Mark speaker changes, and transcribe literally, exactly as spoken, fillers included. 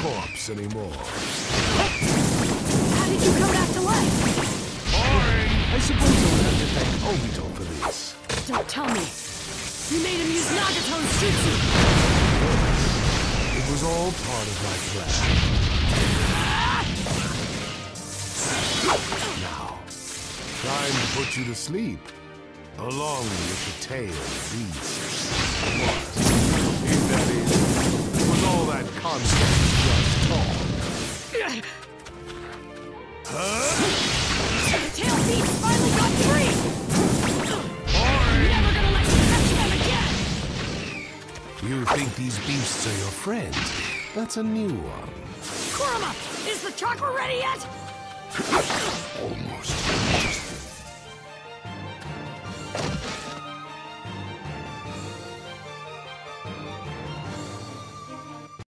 Speaker 1: corpse anymore.
Speaker 2: How did you come back to life?
Speaker 1: Boring! I suppose I would have to thank Obito for this.
Speaker 2: Don't tell me. You made him use Nagato's jutsu.
Speaker 1: It was all part of my plan. Now, time to put you to sleep, along with the tail beast. What? If that is, was all that constant just talk? Huh?
Speaker 2: The tail beast finally got free! I'm never gonna let you touch them again!
Speaker 1: You think these beasts are your friends? That's a new one.
Speaker 2: Kurama, is the chakra ready yet?
Speaker 1: Almost. Just